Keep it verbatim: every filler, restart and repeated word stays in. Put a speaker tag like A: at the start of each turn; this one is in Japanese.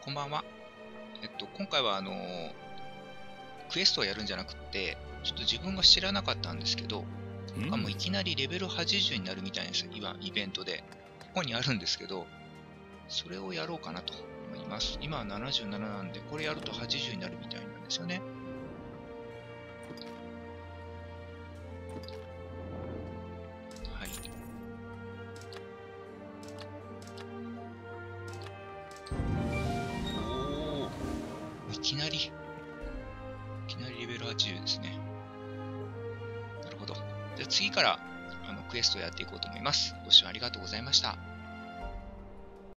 A: こんばんは。えっと、今回はあのークエストをやるんじゃなくって、ちょっと自分が知らなかったんですけど、なんかもういきなりレベルはちじゅうになるみたいですよ。今、イベントで。ここにあるんですけど、それをやろうかなと思います。今はななじゅうなななんで、これやるとはちじゅうになるみたいなんですよね。はい。おー、いきなり、いきなりレベルはちじゅうですね。なるほど。じゃあ次からあのクエストをやっていこうと思います。ご視聴ありがとうございました。